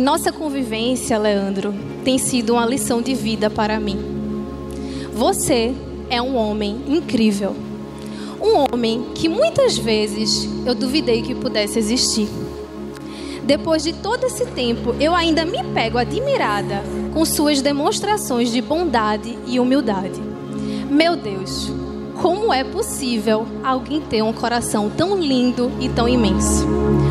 E nossa convivência, Leandro, tem sido uma lição de vida para mim. Você é um homem incrível. Um homem que muitas vezes eu duvidei que pudesse existir. Depois de todo esse tempo, eu ainda me pego admirada com suas demonstrações de bondade e humildade. Meu Deus, como é possível alguém ter um coração tão lindo e tão imenso?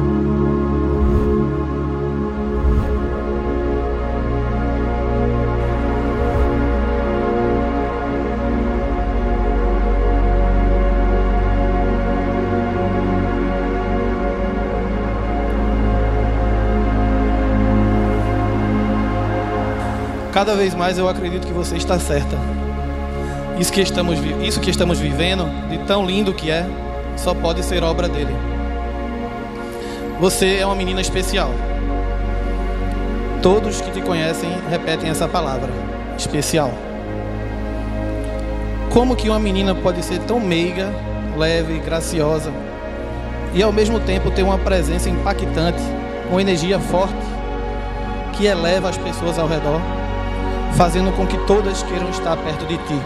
Cada vez mais eu acredito que você está certa. Isso que estamos vivendo, de tão lindo que é, só pode ser obra dele. Você é uma menina especial. Todos que te conhecem repetem essa palavra, especial. Como que uma menina pode ser tão meiga, leve, graciosa e ao mesmo tempo ter uma presença impactante, uma energia forte que eleva as pessoas ao redor, fazendo com que todas queiram estar perto de ti?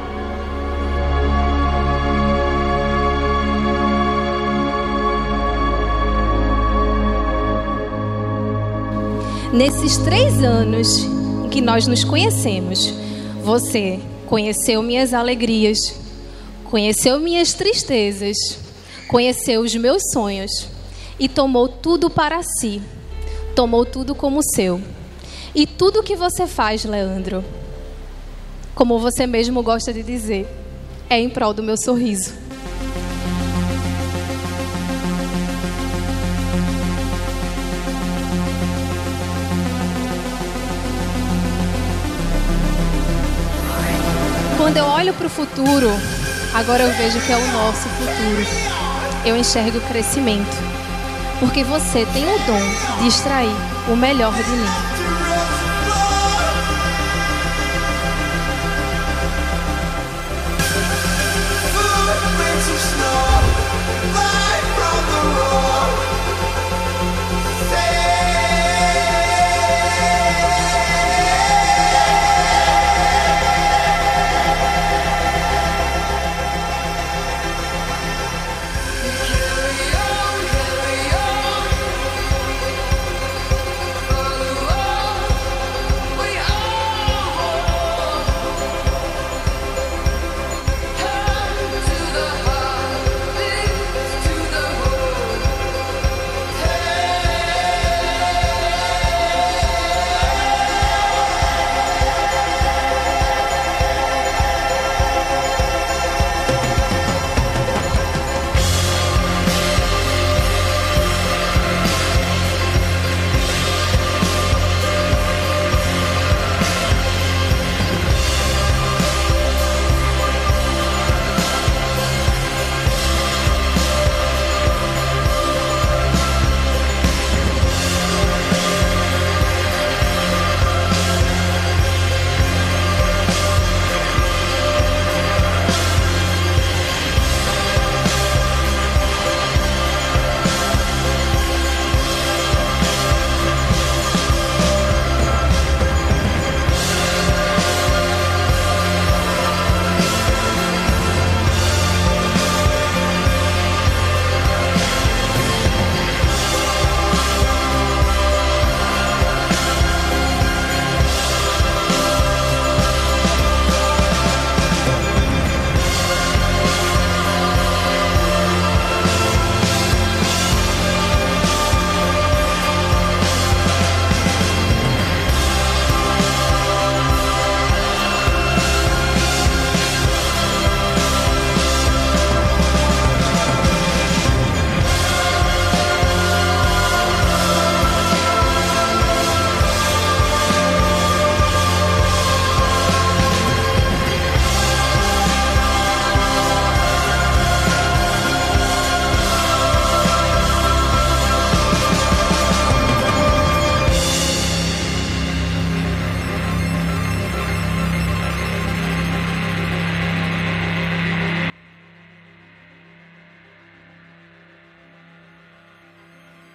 Nesses 3 anos em que nós nos conhecemos, você conheceu minhas alegrias, conheceu minhas tristezas, conheceu os meus sonhos e tomou tudo para si, tomou tudo como seu. E tudo que você faz, Leandro, como você mesmo gosta de dizer, é em prol do meu sorriso. Quando eu olho para o futuro, agora eu vejo que é o nosso futuro. Eu enxergo crescimento, porque você tem o dom de extrair o melhor de mim.